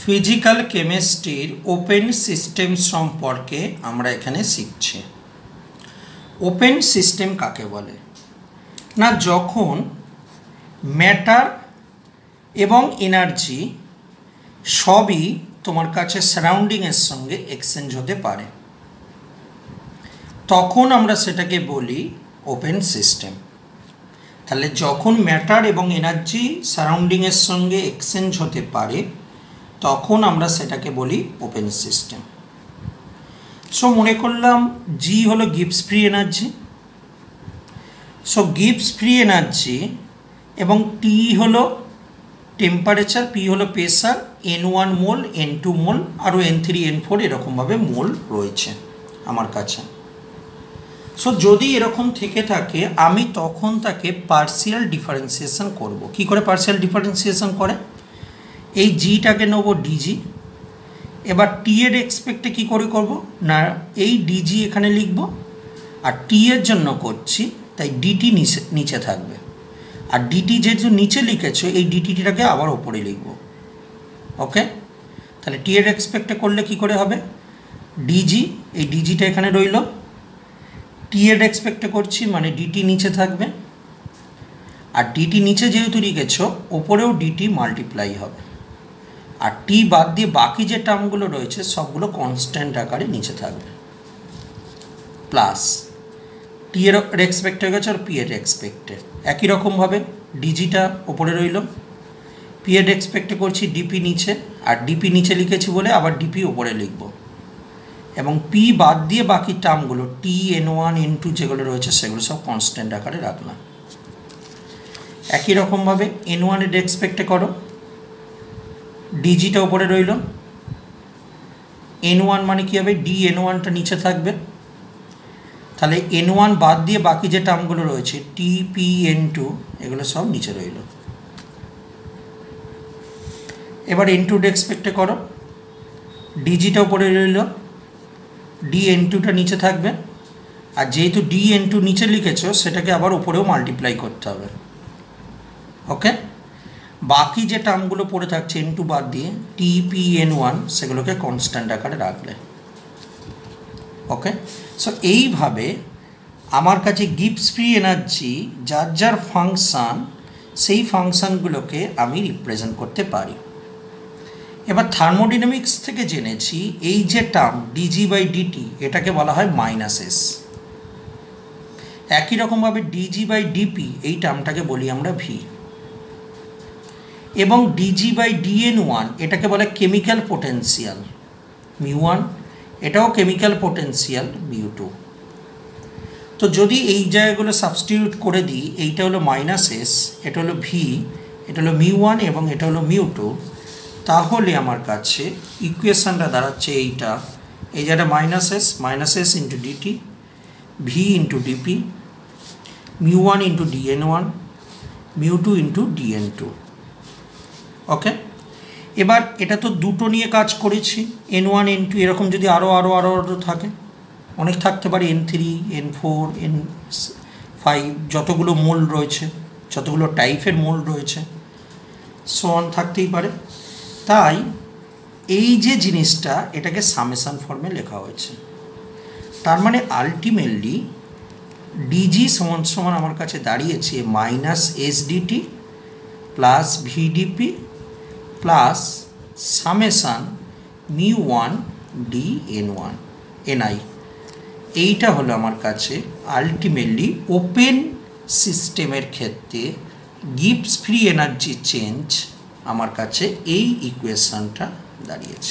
Physical কেমিস্ট্রির open system সম্পর্কে আমরা এখানে শিখছি। ওপেন সিস্টেম কাকে বলে না, যখন ম্যাটার এবং এনার্জি সবই তোমার কাছে সারাউন্ডিংয়ের সঙ্গে এক্সচেঞ্জ হতে পারে, তখন আমরা সেটাকে বলি ওপেন সিস্টেম। তাহলে যখন ম্যাটার এবং এনার্জি সারাউন্ডিংয়ের সঙ্গে এক্সচেঞ্জ হতে পারে তখন আমরা সেটাকে বলি ওপেন সিস্টেম। সো মনে করলাম জি হলো Gibbs free energy, so Gibbs free energy এবং টি হলো টেম্পারেচার, পি হলো pressure, N1 mole, N2 mole, আরও N3 N4 এরকমভাবে মোল রয়েছে আমার কাছে। সো যদি এরকম থেকে থাকে আমি তখন তাকে পার্শিয়াল ডিফারেন্সিয়েশন করব। কি করে পার্শিয়াল ডিফারেন্সিয়েশন করে? এই জিটাকে নেব ডিজি, এবার টি এর রেসপেক্টে কী করে করব না, এই ডিজি এখানে লিখব, আর টি এর জন্য করছি তাই ডিটি নিচে থাকবে, আর ডিটি যেহেতু নিচে লিখেছো এই ডিটিটাকে আবার ওপরে লিখব। ওকে, তাহলে টি এর রেসপেক্টে করলে কি করে হবে, ডিজি, এই ডিজিটা এখানে রইল, টি এর রেসপেক্টে করছি মানে ডিটি নিচে থাকবে, আর ডিটি নিচে যেহেতু লিখেছো ওপরেও ডিটি মাল্টিপ্লাই হবে, আর টি বাদ দিয়ে বাকি যে টার্মগুলো রয়েছে সবগুলো কনস্ট্যান্ট আকারে নিচে থাকবে, প্লাস টি এর রেসপেক্টে হয়ে গেছে আর পি এর রেসপেক্টে একই রকমভাবে ডিজিটা ওপরে রইল, পি এর রেসপেক্টে করছি ডিপি নিচে, আর ডিপি নিচে লিখেছি বলে আবার ডিপি ওপরে লিখব, এবং পি বাদ দিয়ে বাকি টার্মগুলো টি N1 N2 যেগুলো রয়েছে সেগুলো সব কনস্ট্যান্ট আকারে রাখলাম। একই রকমভাবে N1 এর রেসপেক্টে করো, ডিজিটা ওপরে রইল, N1 মানে কী হবে, ডি N1টা নিচে থাকবে, তাহলে N1 বাদ দিয়ে বাকি যে টার্মগুলো রয়েছে টি পি N2 এগুলো সব নিচে রইল। এবার N2 রেসপেক্টে করো, ডিজিটা ওপরে রইল, ডি N2টা নিচে থাকবে, আর যেহেতু ডি N2 নিচে লিখেছো সেটাকে আবার উপরেও মাল্টিপ্লাই করতে হবে। ওকে, বাকি যে টার্মগুলো পড়ে থাকছে N2 বাদ দিয়ে টি পি N1 সেগুলোকে কনস্ট্যান্ট আকারে রাখলে। ওকে, সো এইভাবে আমার কাছে গিবস ফ্রি এনার্জি যার যার ফাংশান সেই ফাংশানগুলোকে আমি রিপ্রেজেন্ট করতে পারি। এবার থার্মোডাইনামিক্স থেকে জেনেছি এই যে টার্ম ডিজি বাই ডিটি এটাকে বলা হয় মাইনাস এস। একই রকমভাবে ডিজি বাই ডিপি এই টার্মটাকে বলি আমরা ভি, এবং ডিজি বাই ডিএন1 এটাকে বলে কেমিক্যাল পোটেন্সিয়াল মিউ1, এটাও কেমিক্যাল পোটেন্সিয়াল মিউ2। তো যদি এই জায়গাগুলো সাবস্টিটিউট করে দিই, এইটা হলো মাইনাস এস, এটা হলো ভি, এটা হলো মিউ1 এবং এটা হলো মিউ2, তাহলে আমার কাছে ইকুয়েশানটা দাঁড়াচ্ছে এইটা, এই যেটা minus S into d T, V into d P, মিউ1 ইন্টু ডিএন1, মিউ2 ইন্টু ডিএন2। ওকে, এবার এটা তো দুটো নিয়ে কাজ করেছি, N1 N2 এরকম যদি আরও থাকে, অনেক থাকতে পারে, N3 N4 N5 যতগুলো মোল রয়েছে, যতগুলো টাইপের মোল রয়েছে সো অন থাকতেই পারে। তাই এই যে জিনিসটা এটাকে সামেশান ফর্মে লেখা হয়েছে, তার মানে আলটিমেটলি ডিজি সমান সমান আমার কাছে দাঁড়িয়েছে minus S d T plus V d P plus summation মিউ1 ডি N1 এনআই। এইটা হলো আমার কাছে আলটিমেটলি ওপেন সিস্টেমের ক্ষেত্রে গিবস ফ্রি এনার্জি চেঞ্জ আমার কাছে এই ইকুয়েশানটা দাঁড়িয়েছে।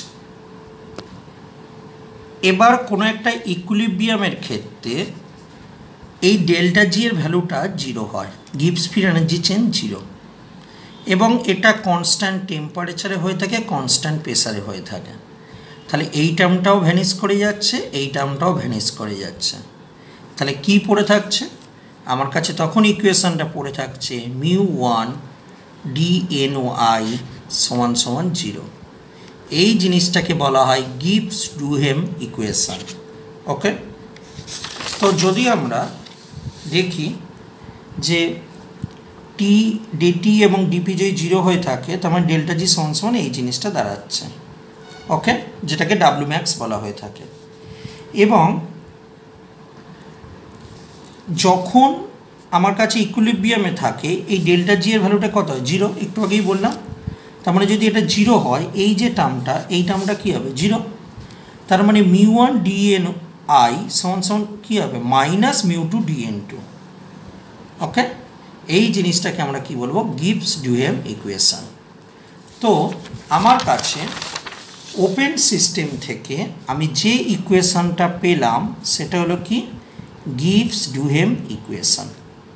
এবার কোনো একটা ইকুইলিব্রিয়ামের ক্ষেত্রে এই ডেল্টা জি এর ভ্যালুটা 0 হয়, গিবস ফ্রি এনার্জি চেঞ্জ 0, এবং এটা কনস্ট্যান্ট টেম্পারেচারে হয়ে থাকে, কনস্ট্যান্ট প্রেসারে হয়ে থাকে, তাহলে এই টার্মটাও ভ্যানিশ করে যাচ্ছে, এই টার্মটাও ভ্যানিশ করে যাচ্ছে, তাহলে কি পড়ে থাকছে আমার কাছে তখন ইকুয়েশানটা পড়ে থাকছে মিউ1 ডিএনআই সমান সমান 0। এই জিনিসটাকে বলা হয় গিবস ডুহেম ইকুয়েশান। ওকে, তো যদি আমরা দেখি যে টি ডিটি এবং ডিপি যদি 0 হয়ে থাকে তার মানে ডেল্টা জি সমান সমান এই জিনিসটা দাঁড়াচ্ছে। ওকে, যেটাকে ডাব্লিউ ম্যাক্স বলা হয়ে থাকে। এবং যখন আমার কাছে ইকুইলিব্রিয়ামে থাকে এই ডেল্টা জি এর ভ্যালুটা কত হয়? 0। একটু আগেই বললাম। তার মানে যদি এটা 0 হয় এই যে টার্মটা, এই টার্মটা কী হবে? 0। তার মানে μ1 dni সমান সমান কী হবে? Minus μ2 dn2। ওকে, এই জিনিসটাকে আমরা কি বলবো? Gibbs Duhem equation. তো আমার কাছে ওপেন সিস্টেম থেকে আমি যে ইকুয়েশনটা পেলাম সেটা হলো কি? Gibbs Duhem equation.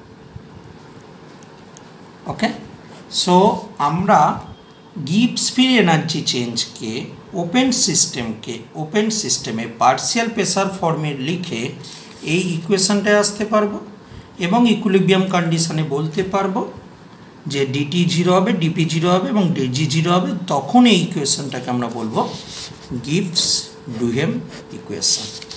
Okay, so আমরা গিবস ফ্রি এনার্জি চেঞ্জকে ওপেন সিস্টেমে পার্শিয়াল প্রেসার ফর্মে লিখে এই ইকুয়েশনটায় আসতে পারবো এবং ইকুইলিব্রিয়াম কন্ডিশনে বলতে পারবো যে ডিটি 0 হবে, ডিপি 0 হবে এবং ডিজি 0 হবে। তখন এই ইকুয়েশনটাকে আমরা বলবো গিবস ডুহেম ইকুয়েশন।